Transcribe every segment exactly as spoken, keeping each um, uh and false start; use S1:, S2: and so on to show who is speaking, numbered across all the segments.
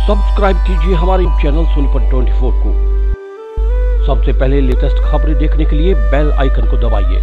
S1: Subscribe कीजिए हमारे channel Sonipat चौबीस को। सबसे पहले लेटेस्ट खबरें देखने के लिए बेल आइकन को दबाइए।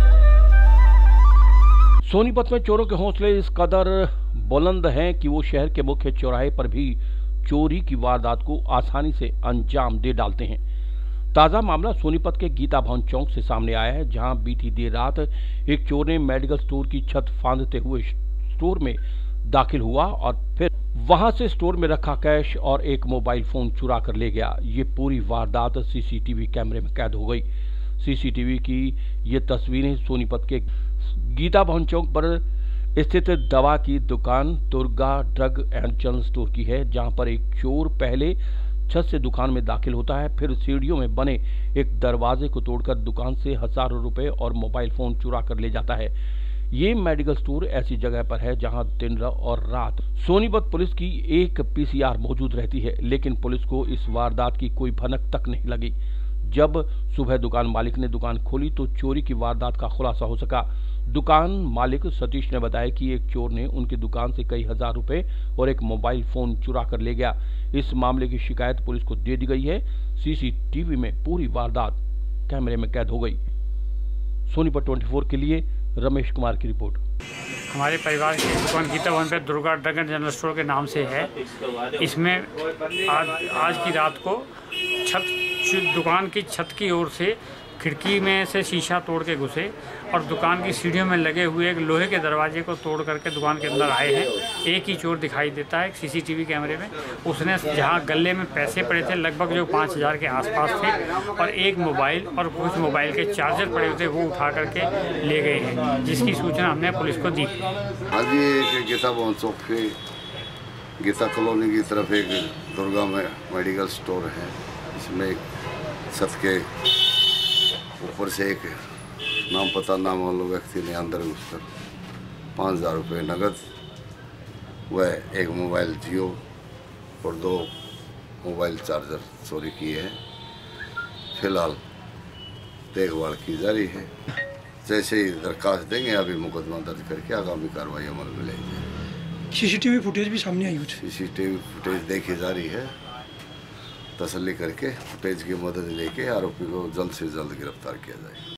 S1: सोनीपत में चोरों के हौसले इस कदर बुलंद हैं कि वो शहर के मुख्य चौराहे पर भी चोरी की वारदात को आसानी से अंजाम दे डालते हैं। ताजा मामला सोनीपत के गीता भवन चौक से सामने आया है, जहां बीती देर रात एक चोर ने मेडिकल स्टोर की छत फांदते हुए स्टोर में दाखिल हुआ और फिर वहां से स्टोर में रखा कैश और एक मोबाइल फोन चुरा कर ले गया। ये पूरी वारदात सीसीटीवी कैमरे में कैद हो गई। सीसीटीवी की ये तस्वीरें सोनीपत के गीता भवन चौक पर स्थित दवा की दुकान Durga drug and general store की है, जहां पर एक चोर पहले छत से दुकान में दाखिल होता है, फिर सीढ़ियों में बने एक दरवाजे को तोड़कर दुकान से हजारों रुपए और मोबाइल फोन चुरा कर ले जाता है। ये मेडिकल स्टोर ऐसी जगह पर है जहां दिन और रात सोनीपत पुलिस की एक पीसीआर मौजूद रहती है, लेकिन पुलिस को इस वारदात की कोई भनक तक नहीं लगी। जब सुबह दुकान मालिक ने दुकान खोली तो चोरी की वारदात का खुलासा हो सका। दुकान मालिक सतीश ने बताया कि एक चोर ने उनकी दुकान से कई हजार रुपए और एक मोबाइल फोन चुरा कर ले गया। इस मामले की शिकायत पुलिस को दे दी गई है। सीसीटीवी में पूरी वारदात कैमरे में कैद हो गई। सोनीपत चौबीस के लिए रमेश कुमार की रिपोर्ट।
S2: हमारे परिवार की दुकान गीता भवन पे Durga drug and general store के नाम से है। इसमें आज आज की रात को छत दुकान की छत की ओर से खिड़की में से शीशा तोड़ के घुसे और दुकान की सीढ़ियों में लगे हुए एक लोहे के दरवाजे को तोड़ करके दुकान के अंदर आए हैं। एक ही चोर दिखाई देता है सीसीटीवी कैमरे में। उसने जहां गले में पैसे पड़े थे लगभग जो पाँच हज़ार के आसपास थे और एक मोबाइल और कुछ मोबाइल के चार्जर पड़े हुए थे वो उठा करके ले गए हैं, जिसकी सूचना हमने पुलिस को दी।
S3: आज ये गीता भवन चौक के गीता कॉलोनी की तरफ एक दुर्गा में मेडिकल स्टोर है। इसमें एक छत के ऊपर से एक नाम पता नाम वाले व्यक्ति ने अंदर घुसकर पाँच हज़ार रुपये नगद व एक मोबाइल जियो और दो मोबाइल चार्जर चोरी किए हैं। फिलहाल देखभाल की जा रही है। जैसे ही दरखास्त देंगे अभी मुकदमा दर्ज करके आगामी कार्रवाई अमल में लेंगे।
S4: सीसीटीवी फुटेज भी सामने आई है।
S3: सीसीटीवी फुटेज देखी जा रही है। तसल्ली करके फुटेज की मदद लेके आरोपी को जल्द से जल्द गिरफ्तार किया जाए।